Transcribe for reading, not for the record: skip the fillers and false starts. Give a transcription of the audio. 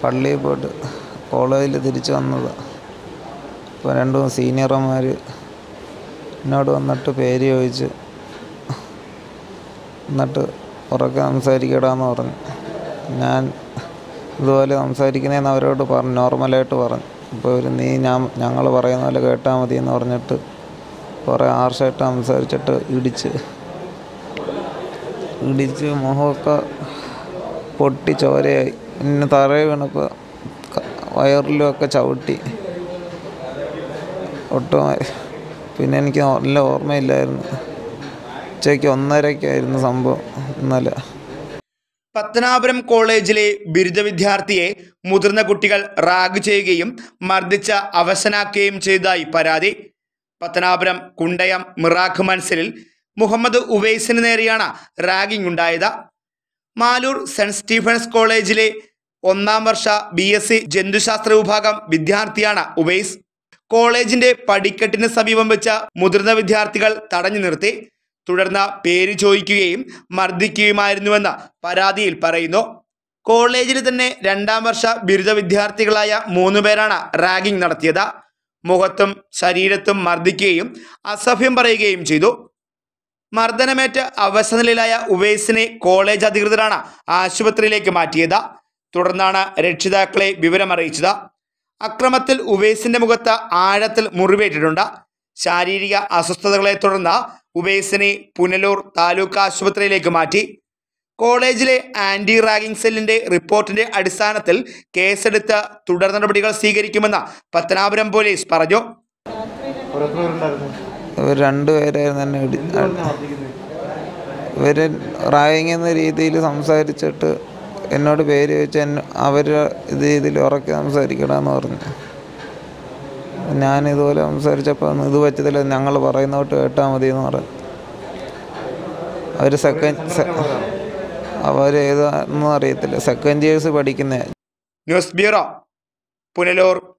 പള്ളിയിൽ പോയിട്ട് കോളേജിൽ തിരിച്ച് വന്നത്. അപ്പോൾ 2 സീനിയർമാർ എന്നോട് വന്നിട്ട് പേര് ചോദിച്ച്, എന്നിട്ട് ഉറക്കെ സംസാരിക്കടാന്ന് പറഞ്ഞു. ഞാൻ ഇതുപോലെ സംസാരിക്കുന്നതെന്ന് അവരോട് പറഞ്ഞു, നോർമലായിട്ട് പറഞ്ഞു. അപ്പോൾ ഞങ്ങൾ പറയുന്ന പോലെ കേട്ടാൽ മതി എന്ന് പറഞ്ഞിട്ട് കുറേ ആർഷായിട്ട് സംസാരിച്ചിട്ട് ഇടിച്ച് മുഖമൊക്കെ പൊട്ടി ചോരയായി. പിന്നെ തറയിൽ വീണപ്പോൾ വയറിലുമൊക്കെ ചവിട്ടി ഒട്ടുമായി. പിന്നെ എനിക്ക് നല്ല ഓർമ്മയില്ലായിരുന്നു. ഉച്ചയ്ക്ക് 1:30-ക്കായിരുന്നു സംഭവം ഇന്നലെ. പത്തനാപുരം കോളേജിലെ ബിരുദ വിദ്യാർത്ഥിയെ മുതിർന്ന കുട്ടികൾ റാഗ് ചെയ്യുകയും മർദ്ദിച്ച് അവശനാക്കുകയും ചെയ്തതായി പരാതി. പത്തനാപുരം കുണ്ടയം മിറാഖ് മൻസിലിൽ മുഹമ്മദ് ഉവൈസിന് നേരെയാണ് റാഗിംഗ് ഉണ്ടായത്. മാലൂർ സെന്റ് സ്റ്റീഫൻസ് കോളേജിലെ 1ാം വർഷ BSc ജന്തുശാസ്ത്ര വിഭാഗം വിദ്യാർത്ഥിയാണ് ഉവൈസ്. കോളേജിന്റെ പടിക്കെട്ടിന് സമീപം വെച്ച മുതിർന്ന വിദ്യാർത്ഥികൾ തടഞ്ഞു നിർത്തി. തുടർന്ന് പേര് ചോദിക്കുകയും മർദ്ദിക്കുകയുമായിരുന്നുവെന്ന് പരാതിയിൽ പറയുന്നു. കോളേജിൽ തന്നെ 2ാം വർഷ ബിരുദ വിദ്യാർത്ഥികളായ 3 പേരാണ് റാഗിംഗ് നടത്തിയത്. മുഖത്തും ശരീരത്തും മർദ്ദിക്കുകയും അസഭ്യം പറയുകയും ചെയ്തു. മർദ്ദനമേറ്റ് അവശനിലയിലായ ഉവൈസിനെ കോളേജ് അധികൃതരാണ് ആശുപത്രിയിലേക്ക് മാറ്റിയത്. തുടർന്നാണ് രക്ഷിതാക്കളെ വിവരമറിയിച്ചത്. അക്രമത്തിൽ ഉവൈസിന്റെ മുഖത്ത് ആഴത്തിൽ മുറിവേറ്റിട്ടുണ്ട്. ശാരീരിക അസ്വസ്ഥതകളെ തുടർന്ന് ഉവൈസിനെ പുനലൂർ താലൂക്ക് ആശുപത്രിയിലേക്ക് മാറ്റി. കോളേജിലെ ആന്റി റാഗിംഗ് സെല്ലിന്റെ റിപ്പോർട്ടിന്റെ അടിസ്ഥാനത്തിൽ കേസെടുത്ത് തുടർ നടപടികൾ സ്വീകരിക്കുമെന്ന് പത്തനാപുരം പോലീസ് പറഞ്ഞു. ഇവർ 2 പേരായിരുന്നു എന്നെ ഇവർ റാഗിംഗ് എന്ന രീതിയിൽ സംസാരിച്ചിട്ട് എന്നോട് പേര് ചോദിച്ച് അവരുടെ രീതിയിൽ ഉറക്കെ സംസാരിക്കണമെന്ന് പറഞ്ഞു. ഞാനിതുപോലെ സംസാരിച്ചപ്പോൾ ഇത് പറ്റത്തില്ല, ഞങ്ങൾ പറയുന്നോട്ട് കേട്ടാൽ മതി എന്ന് പറഞ്ഞു. അവരേതാണെന്നും അറിയത്തില്ല, സെക്കൻഡ് ഇയേഴ്സ് പഠിക്കുന്ന. News bureau, Punalur.